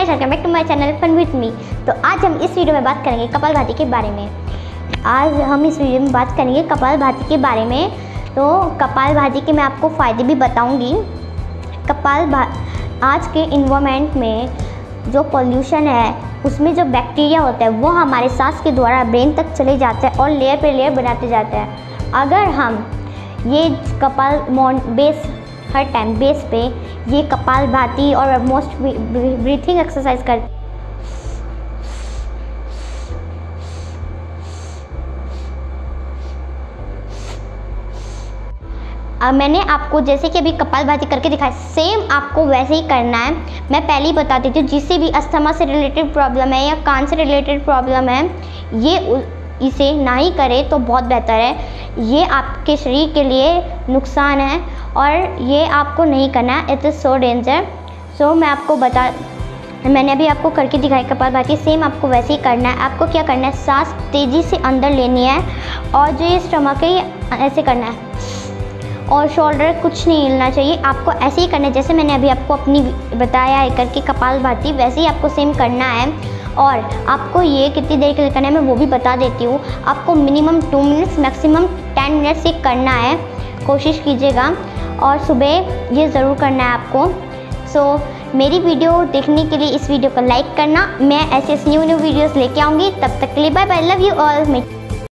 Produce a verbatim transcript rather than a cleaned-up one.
Guys, welcome back to my channel fun with me. तो आज हम इस वीडियो में बात करेंगे कपालभाति के बारे में। आज हम इस वीडियो में बात करेंगे कपालभाति के बारे में। तो कपालभाति के मैं आपको फ़ायदे भी बताऊंगी। कपाल आज के इन्वायरमेंट में जो पोल्यूशन है उसमें जो बैक्टीरिया होता है वो हमारे सांस के द्वारा ब्रेन तक चले जाते हैं और लेयर पे लेयर बनाते जाते हैं। अगर हम ये कपाल बेस हर टाइम बेस पे ये कपालभाति और मोस्ट ब्रीथिंग एक्सरसाइज कर अब मैंने आपको जैसे कि अभी कपालभाति करके दिखाया, सेम आपको वैसे ही करना है। मैं पहले ही बता देती हूँ, जिससे भी अस्थमा से रिलेटेड प्रॉब्लम है या कान से रिलेटेड प्रॉब्लम है, ये इसे ना ही करें तो बहुत बेहतर है। ये आपके शरीर के लिए नुकसान है और ये आपको नहीं करना है। It is so danger. So मैं आपको बता मैंने अभी आपको करके दिखाई कपालभाति, सेम आपको वैसे ही करना है। आपको क्या करना है, सांस तेज़ी से अंदर लेनी है और जो ये स्टमक है ये ऐसे करना है और शोल्डर कुछ नहीं हिलना चाहिए। आपको ऐसे ही करना है जैसे मैंने अभी आपको अपनी बताया है करके कपालभाति, वैसे ही आपको सेम करना है। और आपको ये कितनी देर के लिए करना है मैं वो भी बता देती हूँ। आपको minimum two minutes maximum ten minutes ये करना है, कोशिश कीजिएगा। और सुबह ये ज़रूर करना है आपको। सो so, मेरी वीडियो देखने के लिए इस वीडियो को लाइक करना। मैं ऐसे न्यू न्यू वीडियोस लेके आऊँगी। तब तक के लिए bye bye, love you all.